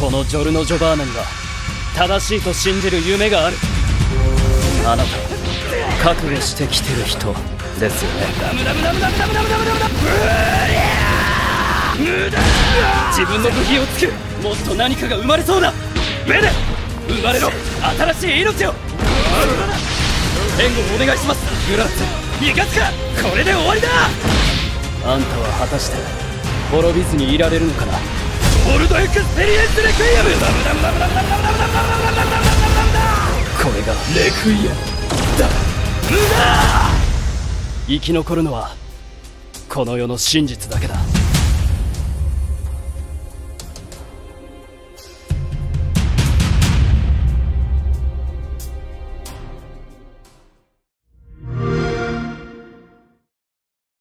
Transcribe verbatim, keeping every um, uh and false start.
このジョルノ・ジョバーナには正しいと信じる夢がある。あなた覚悟してきてる人ですよね。自分の部品を作る。もっと何かが生まれそうだ。メデ生まれろ新しい命を。援護をお願いします。グラッツ逃がすか。これで終わりだ。あんたは果たして滅びずにいられるのかな。オルドエクスペリエンスレクイエム。これがレクイエムだ。無駄。生き残るのはこの世の真実だけだ。